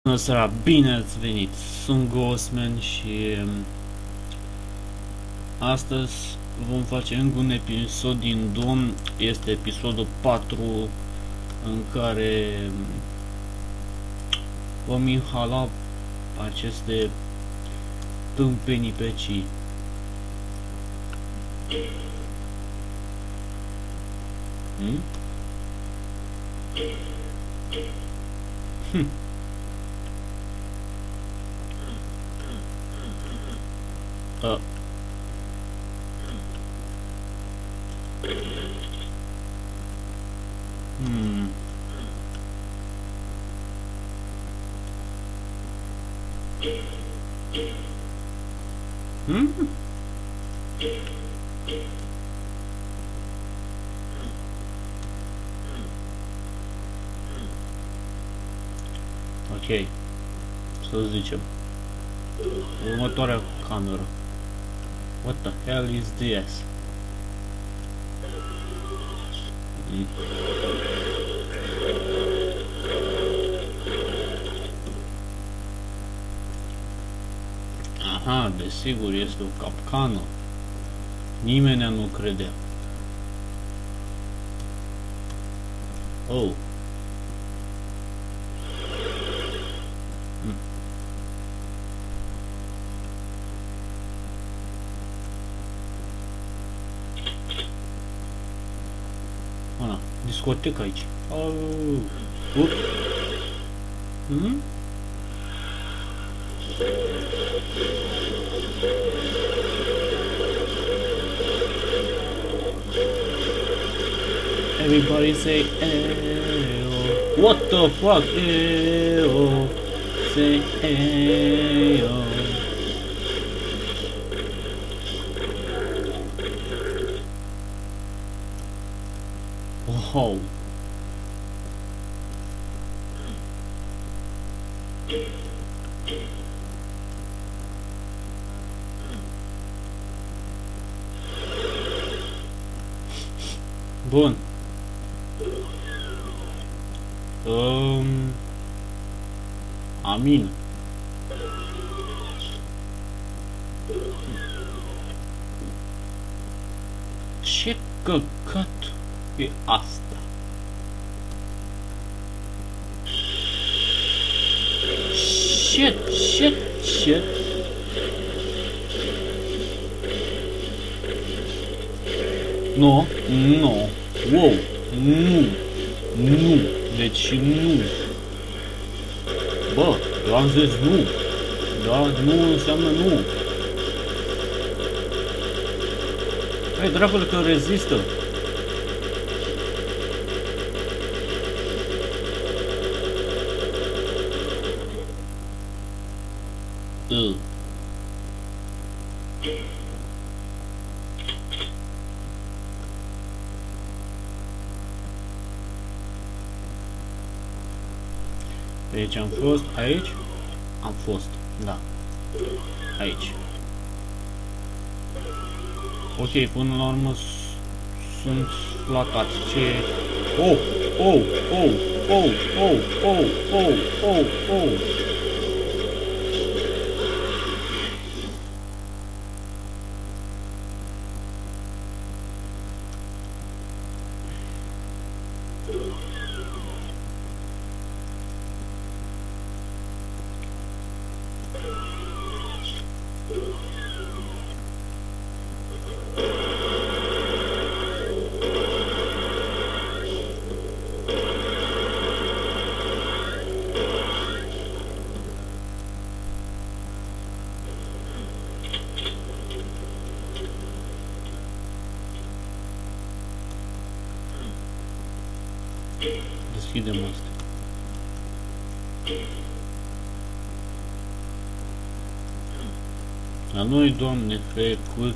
Bună seara, bine ați venit! Sunt Ghostman și astăzi vom face încă un episod din Doom. Este episodul 4 în care vom inhala aceste tâmpenii pe cii. Ok, să zicem următoarea cameră. What the hell is this? Aha, desigur este o capcană. Nimeni nu credea. Oh. Ana, discotecă aici. Everybody say eyo. What the fuck? Eyo. Say eyo. Wow. Bun. Amin. Ce căcat e asta? Shit. No. Wow. Nu. Deci nu. Bă, eu am zis nu. Da, nu înseamnă nu. Hai, dragul, că rezistă. Deci am fost aici. Am fost, da. Aici. Ok, până la urmă sunt flacat. Ce? Oh. Deschidem asta. La noi, Doamne, frecul.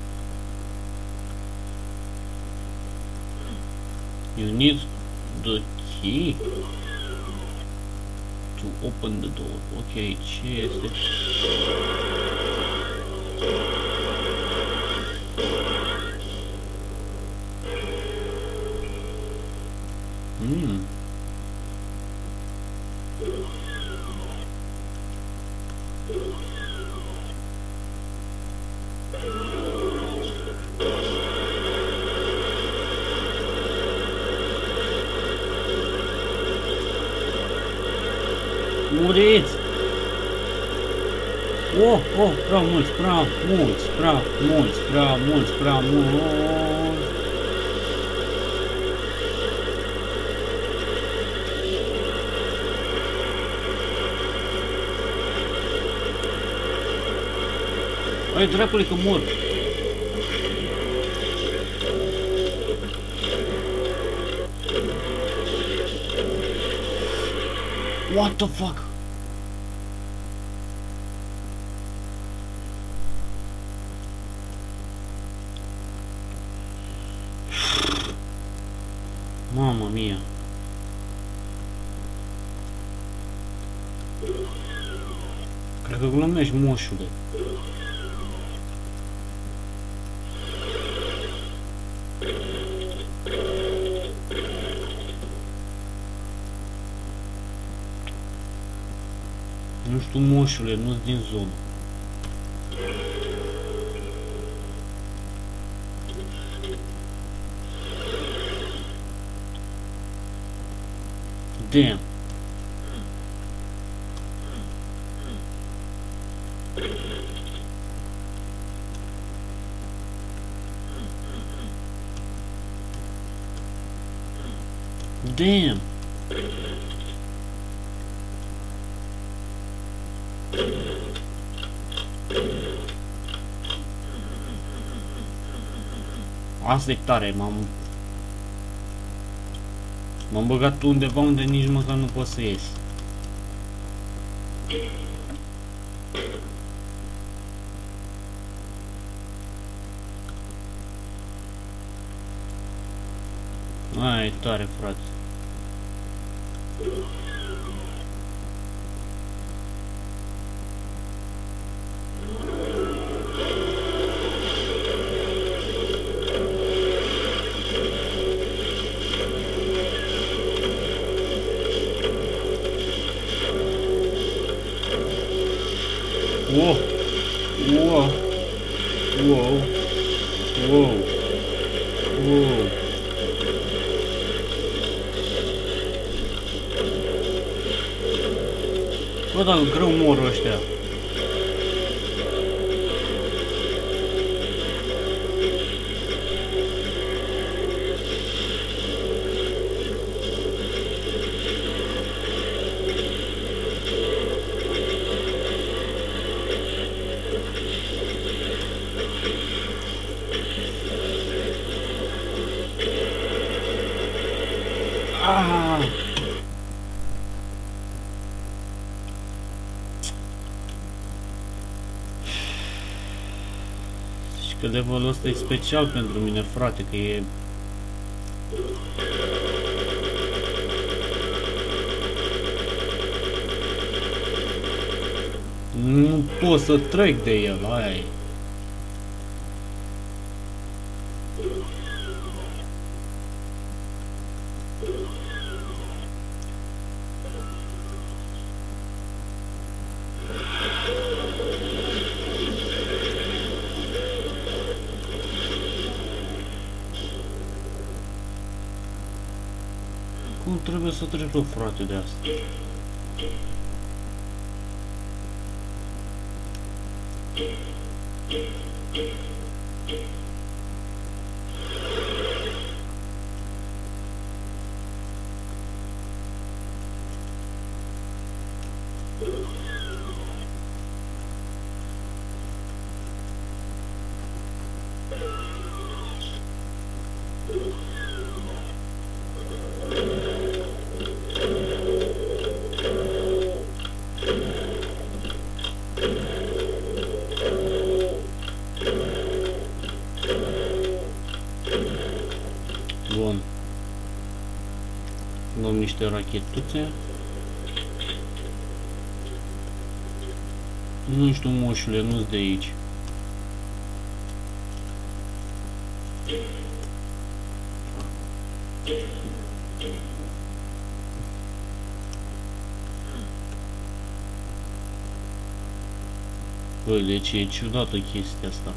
You need the key to open the door. Ok, ce este? Muriți! Oh, oh, prea mulți, prea mulți, prea mulți, prea mulți, prea mulți. Ai dracului că mor. What the fuck? Mamma mia. Cred că glumești, moșule. Nu știu, moșule, nu-s din zonă. Damn. Damn. Asta e tare, m-am băgat undeva unde nici măcar nu pot să ies. Aia e tare, frate. Wow, wow, wow, wow, wow. Bă, dar greu mor ăștia. Ah! Și că levelul ăsta e special pentru mine, frate, că e... Nu pot să trec de el, aia e. Cum trebuie să trec, o frate, de asta? Bun. Luăm niște rachetuțe. Nu știu, moșule, nu-s de aici. Băi, deci e ciudată chestia asta.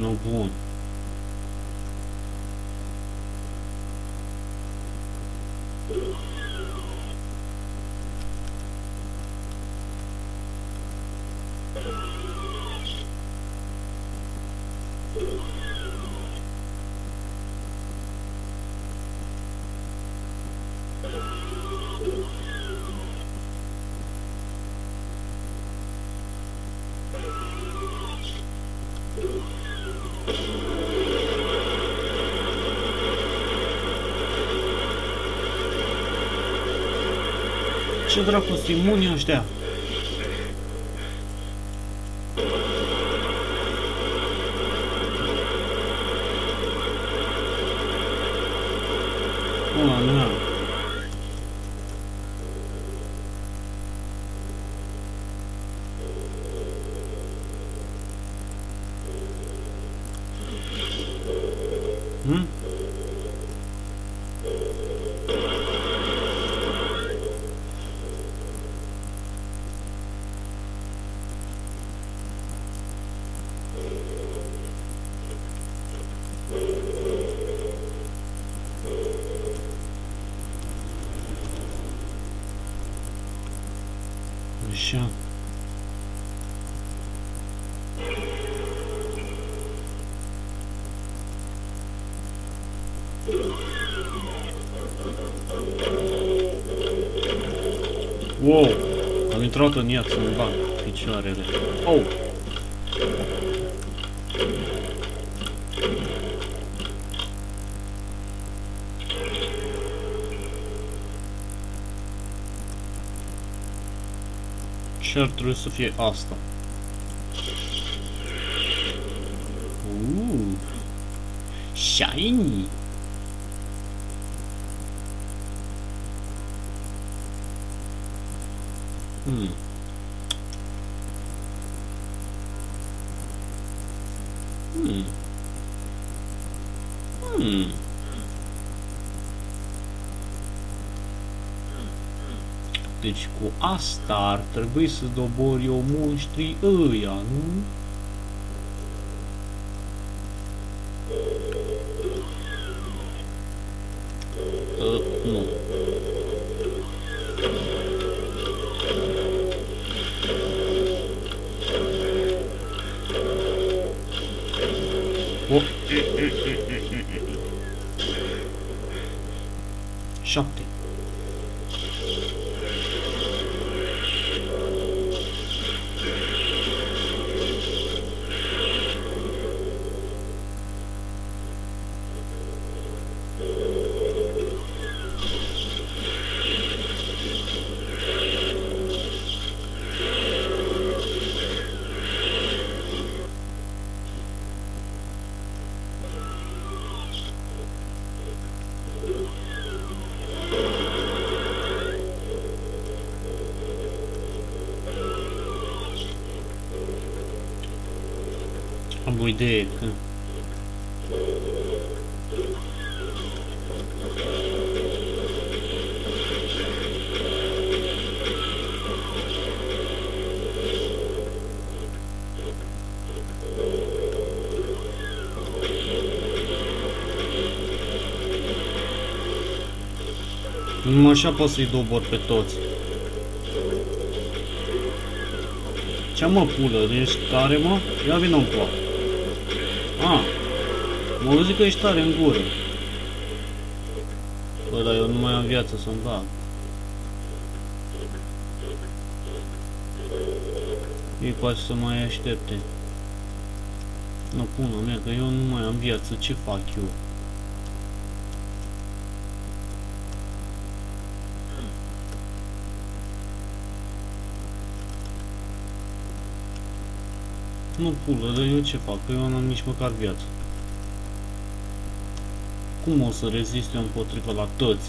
No, bun. Ce dracu sunt imuni ăștia? Pula mea. Așa. Wow, am intrat în ea să-mi bag picioarele. Oh! Și ar trebui să fie asta. Shiny! Deci cu asta ar trebui să dobor eu monștrii ăia, nu? Nu. Oh. 7. Am o idee că... Numai așa pot să-i dobor pe toți. Ce mă pulă, ești tare, mă? Ia vină în ploacă. Mă zic că ești tare în gură. Bă, dar eu nu mai am viață să-mi bag. Ei poate să mai aștepte. Nu, pula mea, că eu nu mai am viață, ce fac eu? Nu, pulă, dar eu ce fac? Că eu nu am nici măcar viață. Cum o să rezist eu împotriva la toți?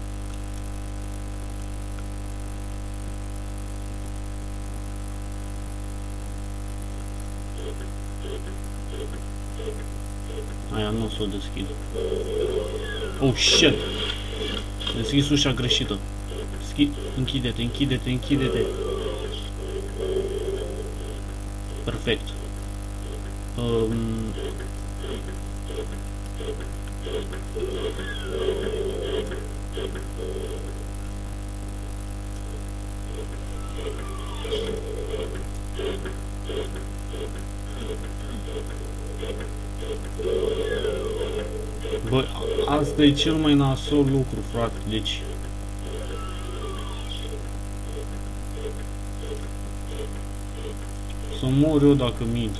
Aia nu o să o deschid. Oh, shit! Deschis ușa greșită. Închide-te, închide-te, închide-te. Perfect. Bă, asta e cel mai nasol lucru, frate, deci... Să mor eu dacă mint.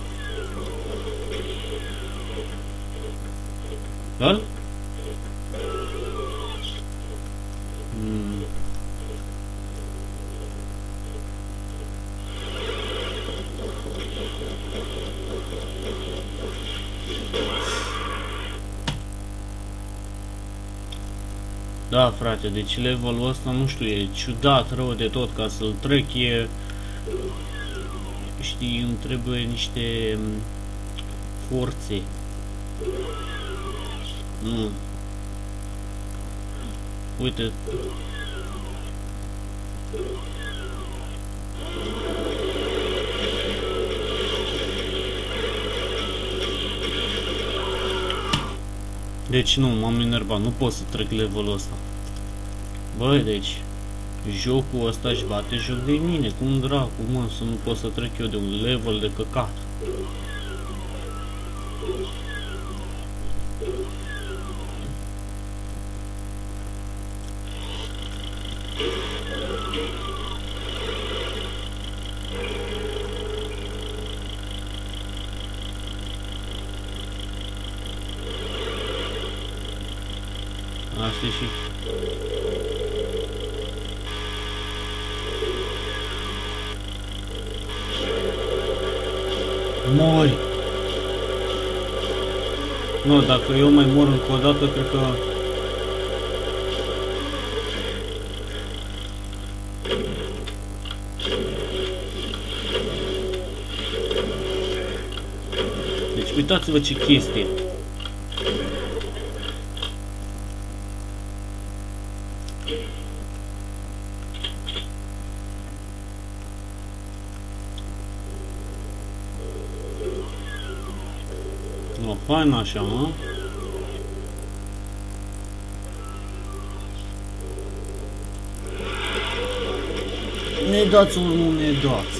Da? Da, frate, deci levelul ăsta, nu știu, e ciudat, rău de tot ca să-l trec, e... Știi, îmi trebuie niște forțe. Nu. Uite. Deci nu, m-am enervat, nu pot să trec levelul ăsta. Băi, deci jocul ăsta își bate joc de mine. Cum dracu, mă, să nu pot să trec eu de un level de căcat. Asta e și... Mori! Nu, dacă eu mai mor încă o dată, cred că... Deci uitați-vă ce chestie! No, fain așa, mă. Ne dați ori nu ne dați.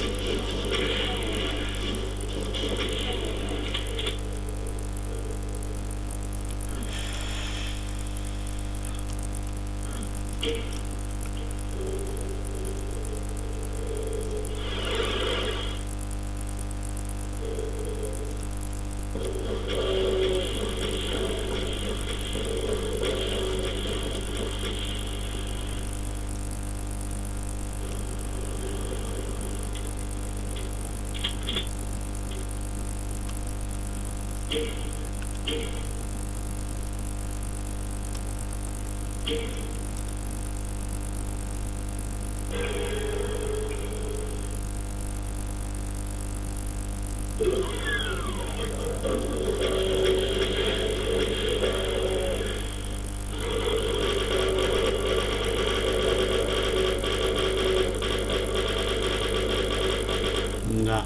Da.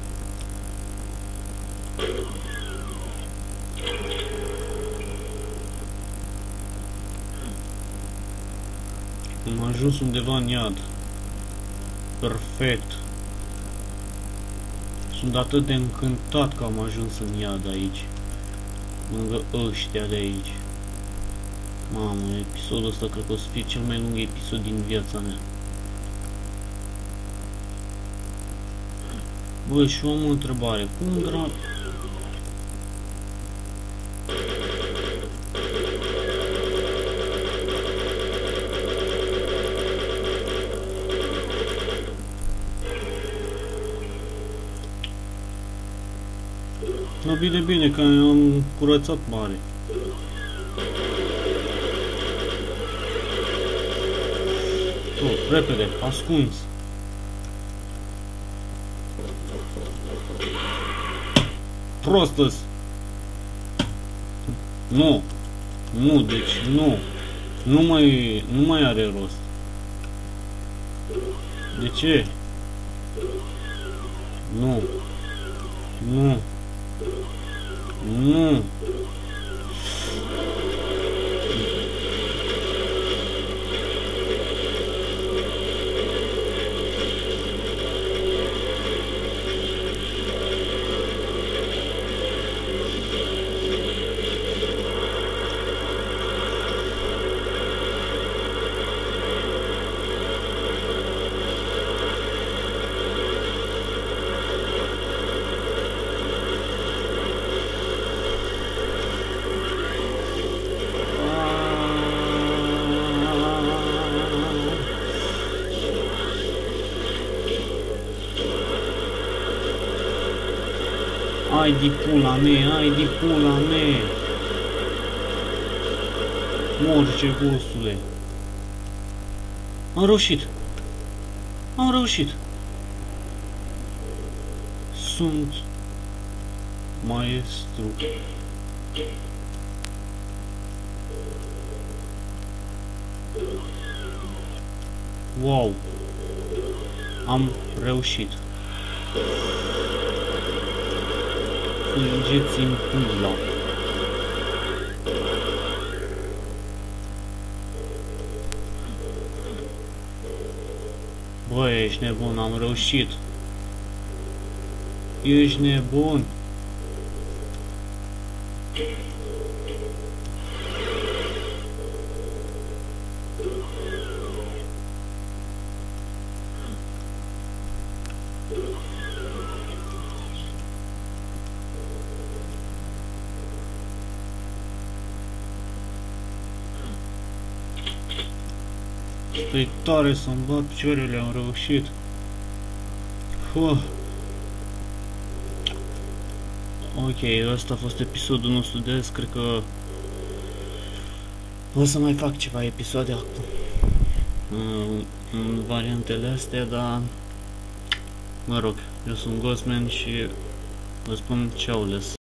Am ajuns undeva în iad. Perfect. Sunt atât de încântat că am ajuns în iad aici. Lângă ăștia de aici. Mamă, episodul ăsta cred că o să fie cel mai lung episod din viața mea. Băi, și eu am o întrebare. Cum dracu? No, bine, bine, că am curățat mare. Repede, ascuns. Prostăs. Nu. Nu, deci nu. Nu mai are rost. De ce? Nu. Nu. Nu! Ai de pula mea, ai de pula mea. Morge, gostule. Am reușit. Am reușit. Sunt maestru. Wow. Am reușit. Fugeți-mi pula. Bă, ești nebun, am reușit. Ești nebun. E tare să-mi bat picioarele, am reușit. Ok, ăsta a fost episodul nostru de azi, cred că o să mai fac ceva episoade acum în variantele astea, dar mă rog, eu sunt Ghostman și vă spun ceaules.